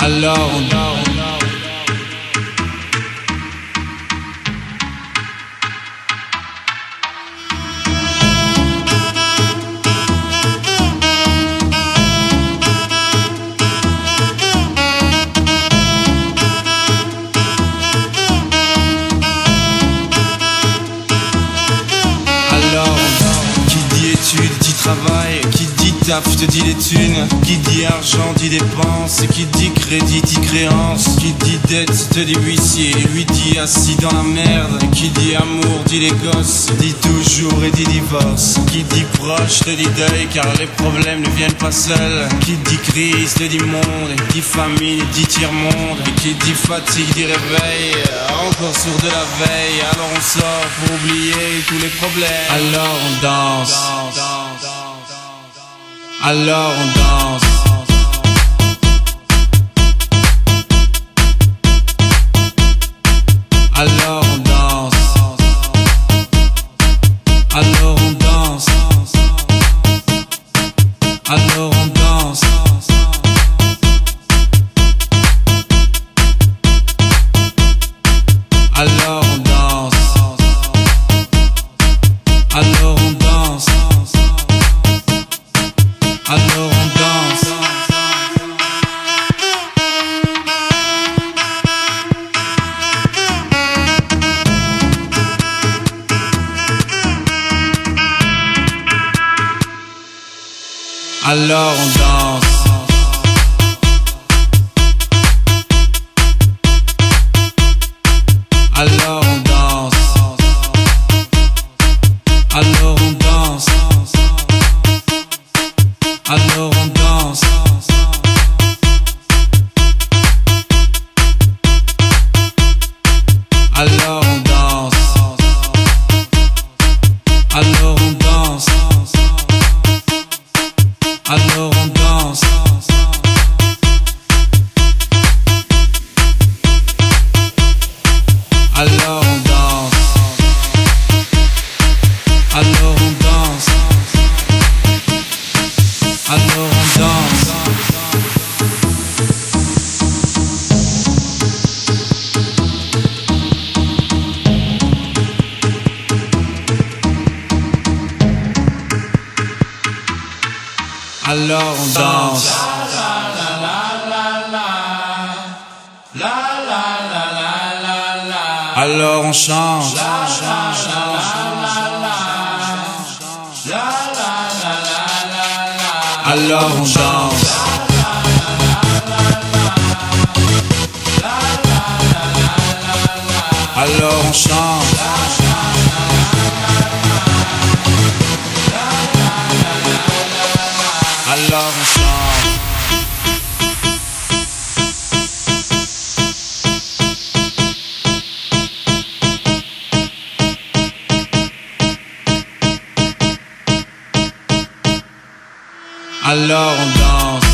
Alors on travail, qui dit taf te dit les thunes, qui dit argent dit dépenses, qui dit crédit dit créance, qui dit dette te dit huissier, lui dit assis dans la merde, qui dit amour dit les gosses, dit toujours et dit divorce, qui dit proche te dit deuil car les problèmes ne viennent pas seuls, qui dit crise te dit monde, dit famine dit tiers-monde, qui dit fatigue dit réveil, encore sourd de la veille, alors on sort pour oublier tous les problèmes, alors on danse. Alors on danse. Alors on danse. Alors on danse. Alors on danse. Alors on danse. Alors on danse. Alors on danse. Alors on danse. Alors on danse. Alors on danse. Alors on danse. Alors on danse. Alors on danse. Alors on danse. Alors on danse. Alors on danse. Alors on danse. Alors on danse. Alors on chante. Alors on danse. Alors on chante. Alors on chante. Alors on danse.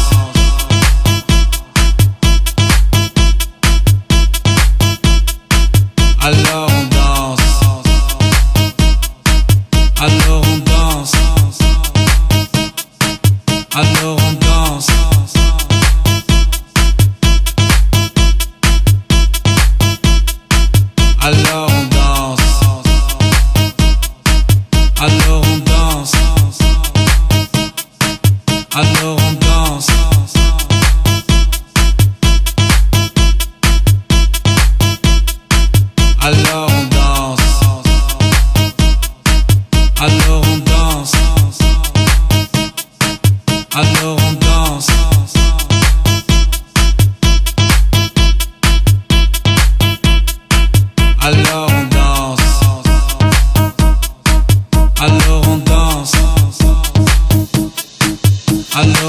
Alors on danse. Alors on danse. Alors on danse. Alors on danse. Alors on danse. Alors on danse. Alors on danse. Alors on danse. Alors on danse. Alors on danse. Alors on danse. Alors